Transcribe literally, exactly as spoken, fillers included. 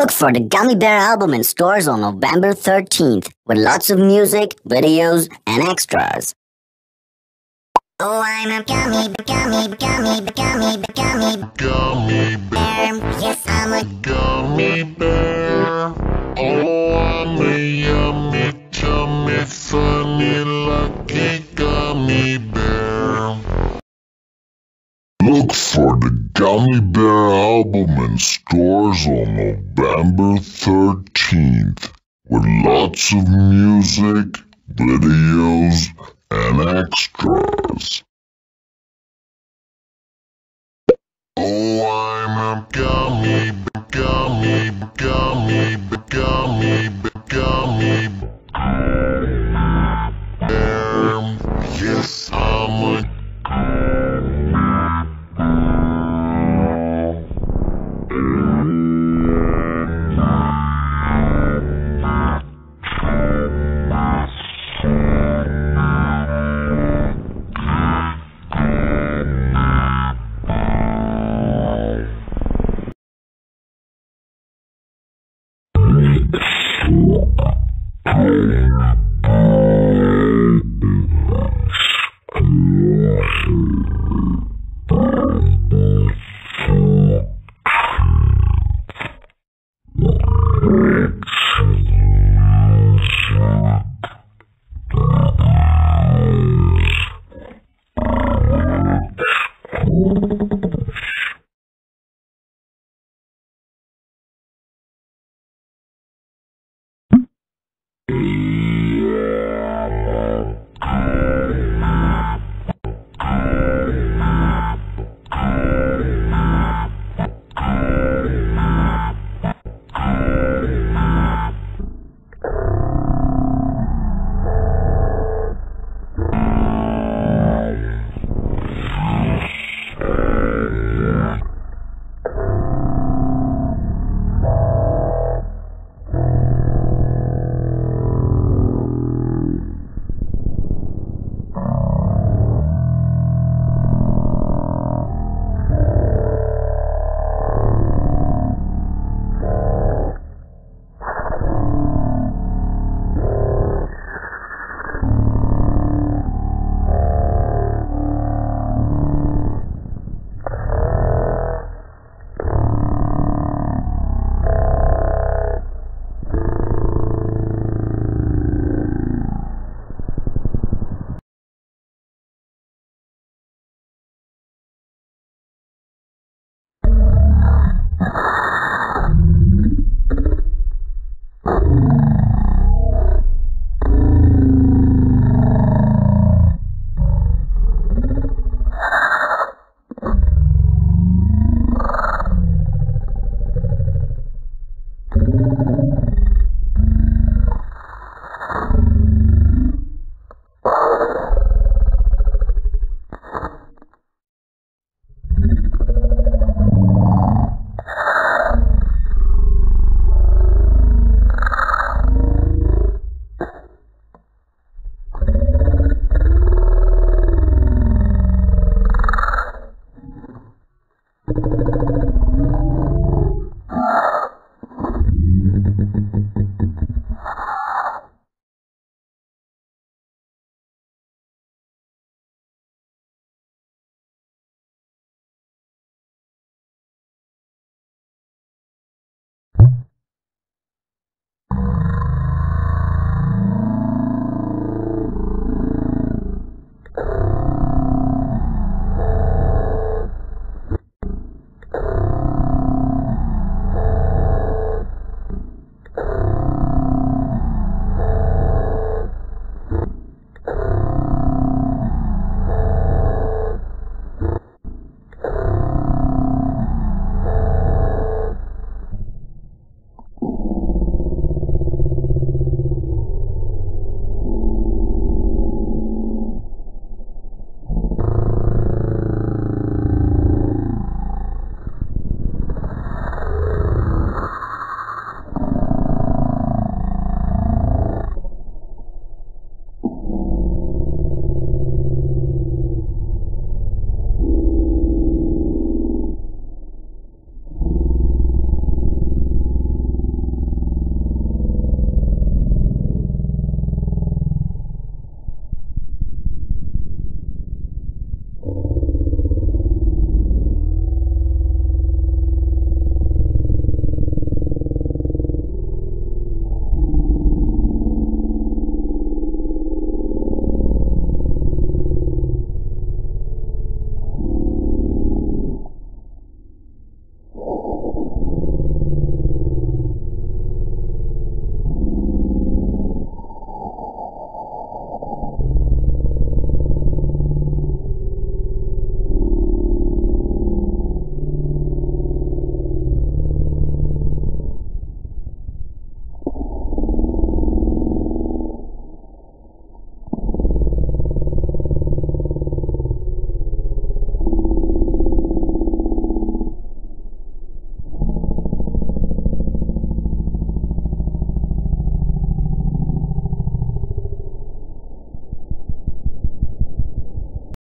Look for the Gummy Bear album in stores on November thirteenth with lots of music, videos, and extras. Oh, I'm a gummy, gummy, gummy, gummy, gummy, Gummy bear. Yes, I'm a gummy bear. Oh, I'm a yummy, chummy, funny, lucky gummy bear. Look for the Gummy Bear album in stores on November thirteenth with lots of music, videos, and extras. Oh, I'm a gummy, gummy, gummy, gummy, gummy bear. Yes, I'm a Oh,